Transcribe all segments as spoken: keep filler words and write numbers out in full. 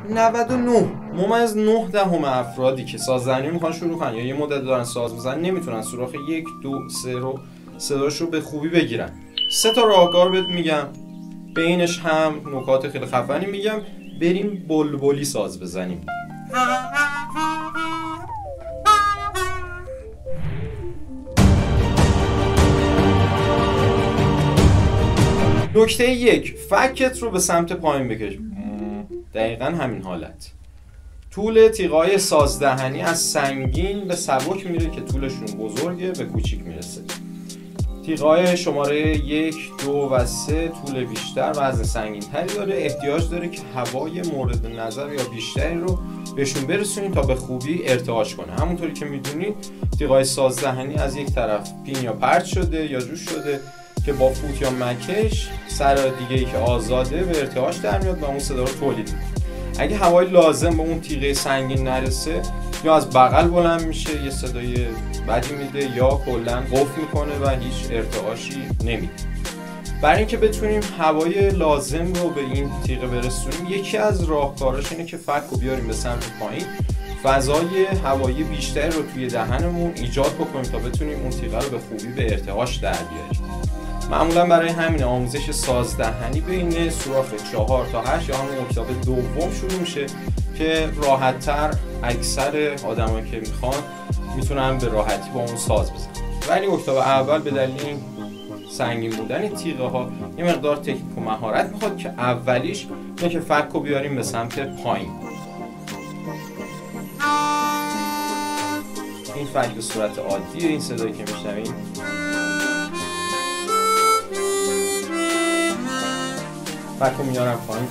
نود و نه ممیز نه دهم افرادی که ساززنی میخوان شروع کنن یا یه مدت دارن ساز میزنن نمیتونن سوراخ یک دو سه رو صداش رو به خوبی بگیرن. سه تا راهکار بهت میگم، بینش هم نکات خیلی خفنی میگم. بریم بلبلی ساز بزنیم. نکته یک، فکت رو به سمت پایین بکش. دقیقا همین حالت. طول تیغای سازدهنی از سنگین به سبک میره که طولشون بزرگه به کوچیک میرسه. تیغای شماره یک، دو و سه طول بیشتر و وزن سنگین تری داره. احتیاج داره که هوای مورد نظر یا بیشتری رو بهشون برسونیم تا به خوبی ارتعاش کنه. همونطوری که میدونید تیغای سازدهنی از یک طرف پین یا پرت شده یا جوش شده که با فوت یا مکش سر دیگه‌ای که آزاده به ارتعاش در میاد و اون صدا رو تولید میکنه. اگه هوای لازم به اون تیغه سنگین نرسه یا از بغل بلند میشه یه صدای بدی میده یا کلا قفل میکنه و هیچ ارتعاشی نمیده. برای اینکه بتونیم هوای لازم رو به این تیغه برسونیم یکی از راهکاراش اینه که فک رو بیاریم به سمت پایین، فضای هوایی بیشتری رو توی دهنمون ایجاد بکنیم تا بتونیم اون تیغه رو به خوبی به ارتعاش در بیاریم. معمولا برای همین آموزش سازدهنی بین سوراخ چهار تا هشت یا همون اکتاو دوم شروع میشه که راحت‌تر اکثر آدمایی که میخوان میتونن به راحتی با اون ساز بزنن. ولی اکتاو اول به دلیل این سنگین بودن تیغه ها یه مقدار تکنیک و مهارت میخواد که اولیش اینه که فک رو بیاریم به سمت پایین. این فک به صورت عادیه. این صدایی که میشنوین فک رو میارم پایین.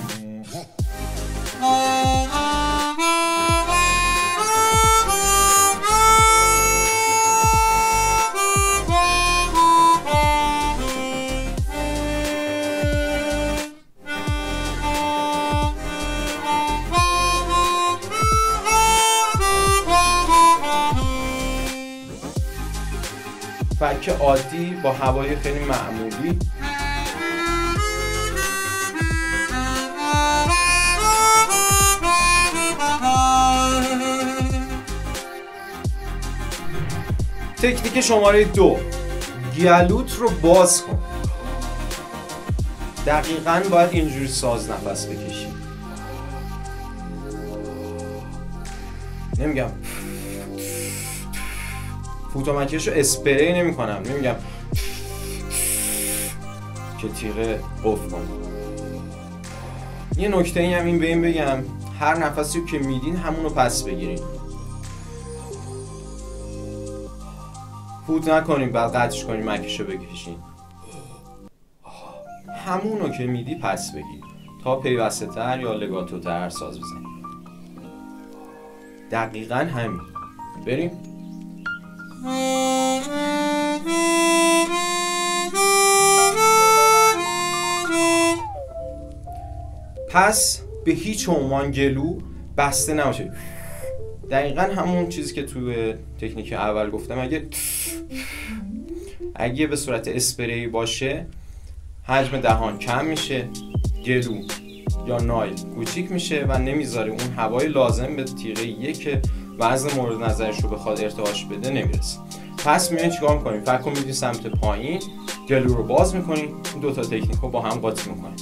فک عادی با هوای خیلی معمولی. تکنیک شماره دو، گلوت رو باز کن. دقیقاً باید اینجوری ساز نفس بکشی. نمیگم فوتومکش رو اسپری نمی کنم، نمیگم که تیغه قفل کنم. یه نکته ای هم این به این بگم، هر نفسی که میدین همون رو پس بگیرین. فوت نکنیم بعد قطعش کنیم مکش رو بکشین. همون رو که میدی پس بگیر تا پیوسته تر یا لگاتو تر ساز بزنیم. دقیقاً همین. بریم. پس به هیچ عنوان گلو بسته نباشه. دقیقاً همون چیزی که توی تکنیک اول گفتم. اگه اگه به صورت اسپری باشه حجم دهان کم میشه، گلو یا نایل کوچیک میشه و نمیذاره اون هوای لازم به تیغه یک که وزن مورد نظرش رو بخواد ارتعاش بده نمیرسه. پس میایم چیکار میکنیم؟ فک رو میدیم سمت پایین، گلو رو باز میکنیم، این دو تا تکنیک رو با هم قاطی میکنیم.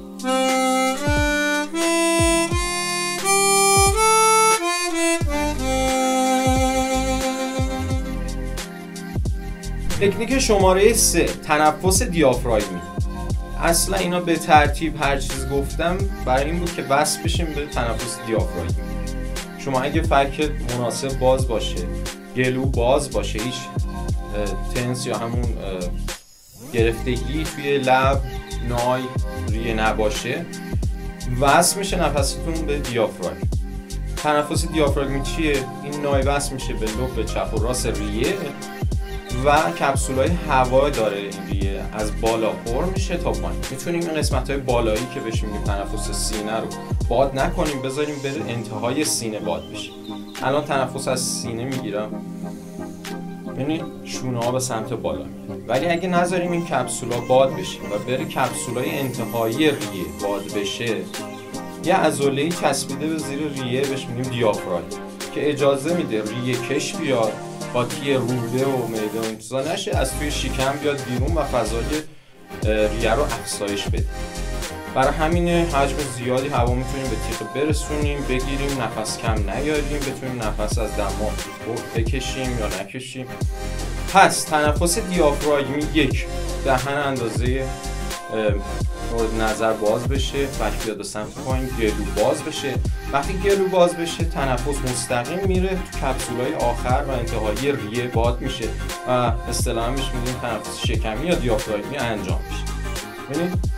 تکنیک شماره سه، تنفس دیافراگمی. اصلا اینا به ترتیب هر چیز گفتم برای این بود که وصل بشیم به تنفس دیافراگمی. شما اگه فکت مناسب باز باشه، گلو باز باشه، هیچ تنس یا همون گرفتگی توی لب، نای، ریه نباشه، وصل میشه نفستون به دیافراگم. تنفس دیافراگمی چیه؟ این نای وصل میشه به لب چپ و راست ریه و کپسولای هوا داره. این ریه از بالا پر میشه تا پایین. میتونیم این قسمت‌های بالایی که بهش میگیم تنفس سینه رو باد نکنیم، بذاریم بره انتهای سینه باد بشه. الان تنفس از سینه میگیرم، یعنی شونه ها به سمت بالا میره. ولی اگه نذاریم این کپسولا باد بشه و بره کپسولای انتهایی ریه باد بشه، یه عضله‌ای چسبیده به زیر ریه بهش میگیم دیافراگم که اجازه میده ریه کش بیاد، قاطی روده و معده و انتزاع نشه، از توی شکم بیاد بیرون و فضای ریه رو افزایش بده. برای همین حجم زیادی هوا میتونیم به تیغ برسونیم، بگیریم، نفس کم نیاریم، بتونیم نفس از دماغ بکشیم یا نکشیم. پس تنفس دیافراگمی یک، دهن اندازه مورد نظر باز بشه، فک بیاد به سمت پایین، گلو باز بشه. وقتی گلو باز بشه تنفس مستقیم میره تو کپسولای آخر و انتهایی ریه باد میشه و اصطلاحاً بهش میگیم تنفس شکمی یا دیافراگمی انجام میشه. ببینید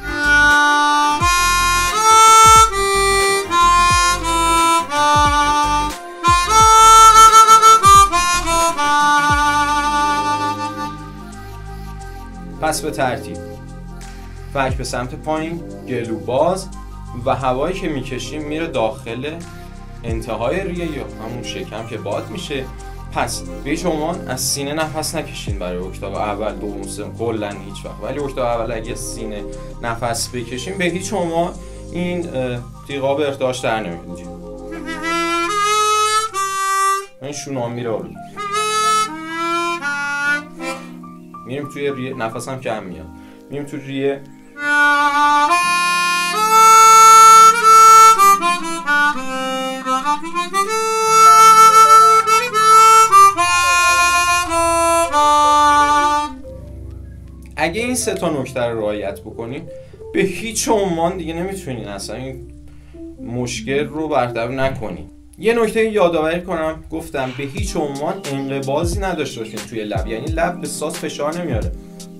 پس به ترتیب فک به سمت پایین، گلو باز و هوایی که میکشیم میره داخل انتهای ریه یا همون شکم که باد میشه. پس به هیچ عنوان از سینه نفس نکشین برای اکتاو اول، دوم، سوم، کلا هیچ وقت. ولی اکتاو اول اگه سینه نفس بکشیم به هیچ عنوان این تیغا به ارتعاش در نمیاد. این شونه میره بالا، میریم توی ریه، نفس هم کم میاد، میریم توی ریه، اگه این سه تا نکته رو رعایت بکنین به هیچ عنوان دیگه نمیتونین اصلا این مشکل رو برطرف نکنین. یه نکته یادآوری کنم، گفتم به هیچ عنوان انقباضی نداشته باشین توی لب، یعنی لب به ساز فشار نمیاره.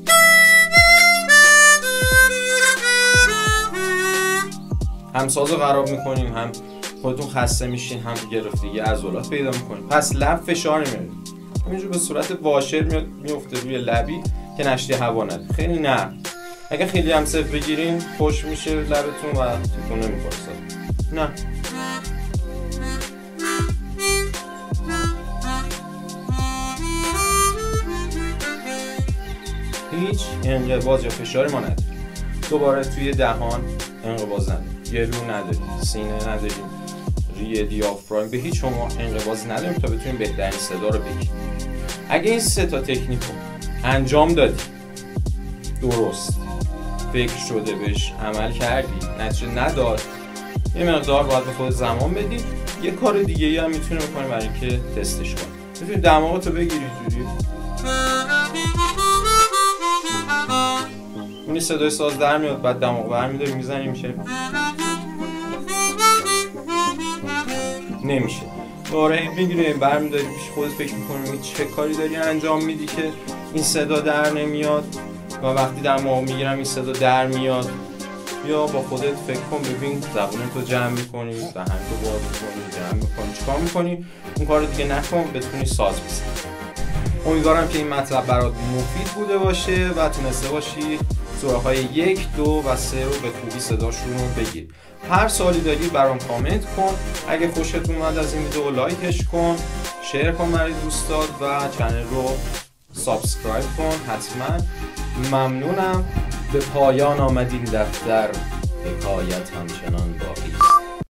هم سازو خراب میکنین، هم خودتون خسته میشین، هم گرفتگی عضلات پیدا میکنین. پس لب فشار نمیاره، همینجور به صورت واشر میاد میفته روی لبی که نشتی هوا نده. خیلی نرم. اگه خیلی هم صفر بگیرین خوش میشه لبتون و تکون نمیخوره. نه هیچ انقباض یا فشاری ما نداریم. دوباره توی دهان انقباض نداریم، گلو نداریم، سینه نداریم، ریه، دیافراگم، به هیچ عنوان انقباضی نداریم تا بتونیم بهترین صدا رو بگیریم. اگه این سه تا تکنیک رو انجام دادی، درست فکر شده بهش عمل کردی، نتیجه نداد، یه مقدار باید به خود زمان بدی. یه کار دیگه ای هم میتونی بکنی برای اینکه تستش کنی. میتونی دماغتو بگیری جوری، اونی صدای ساز در میاد، بعد دماغ برمی‌داری میزنی، میشه نمیشه. دوره میگیری برمی‌داری پیش خودت فکر می‌کنی چه کاری داری انجام میدی که این صدا در نمیاد و وقتی دماغ میگیرم این صدا در میاد. یا با خودت فکر کن، ببین زبونتو جمع می‌کنی، دهنتو باز می‌کنی، جمع می‌کنی، چیکار می‌کنی، اون کارو دیگه نکن، بتونی ساز بزنی. امیدوارم که این مطلب برات مفید بوده باشه و تونسته باشی سوراخ‌های یک، دو و سه رو به خوبی صداشون رو بگیر. هر سوالی داری برام کامنت کن. اگه خوشت اومد از این ویدیو لایکش کن، شیر کن برای دوستات و چنل رو سابسکرایب کن حتما. ممنونم. به پایان آمد این دفتر، حکایت همچنان باقی.